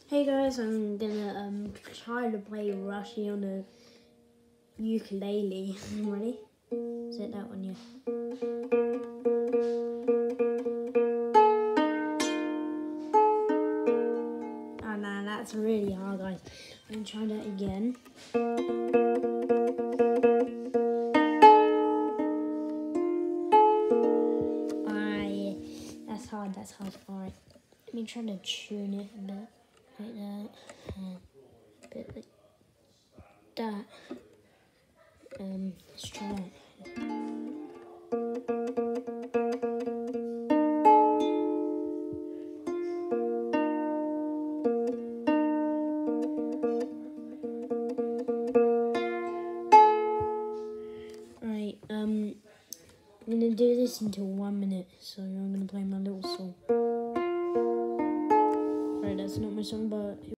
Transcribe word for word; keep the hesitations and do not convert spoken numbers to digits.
Hey guys, I'm gonna um try to play Rushy on a ukulele. Ready? Is it that one? Yeah. Oh no, that's really hard, guys. I'm gonna try that again. I. That's hard. That's hard. All right. Let me try to tune it a bit like that. Uh, a bit like that. Um, let's try that. Right, um, I'm gonna do this until one minute, so I'm gonna play my little song. Right, that's not my song, but